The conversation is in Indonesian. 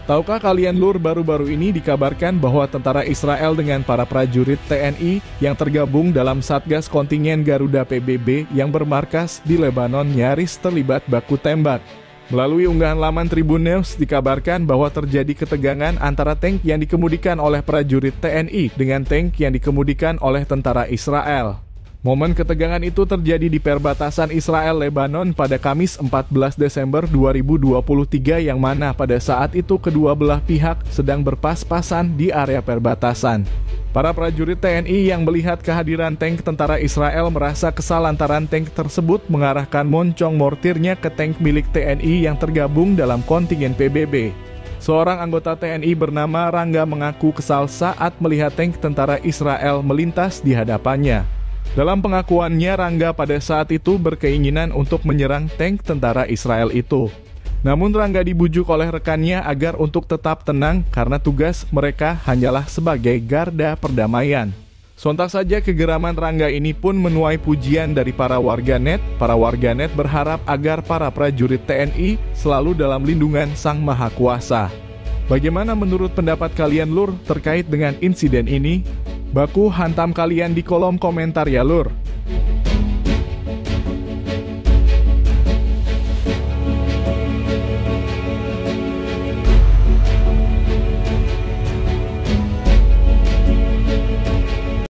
Tahukah kalian Lur, baru-baru ini dikabarkan bahwa tentara Israel dengan para prajurit TNI yang tergabung dalam Satgas Kontingen Garuda PBB yang bermarkas di Lebanon nyaris terlibat baku tembak. Melalui unggahan laman Tribun News dikabarkan bahwa terjadi ketegangan antara tank yang dikemudikan oleh prajurit TNI dengan tank yang dikemudikan oleh tentara Israel. Momen ketegangan itu terjadi di perbatasan Israel-Lebanon pada Kamis 14 Desember 2023 yang mana pada saat itu kedua belah pihak sedang berpas-pasan di area perbatasan. Para prajurit TNI yang melihat kehadiran tank tentara Israel merasa kesal lantaran tank tersebut mengarahkan moncong mortirnya ke tank milik TNI yang tergabung dalam kontingen PBB. Seorang anggota TNI bernama Rangga mengaku kesal saat melihat tank tentara Israel melintas di hadapannya. Dalam pengakuannya, Rangga pada saat itu berkeinginan untuk menyerang tank tentara Israel itu. Namun Rangga dibujuk oleh rekannya agar untuk tetap tenang karena tugas mereka hanyalah sebagai garda perdamaian. Sontak saja kegeraman Rangga ini pun menuai pujian dari para warganet. Para warganet berharap agar para prajurit TNI selalu dalam lindungan Sang Maha Kuasa. Bagaimana menurut pendapat kalian Lur terkait dengan insiden ini? Baku hantam kalian di kolom komentar ya Lur.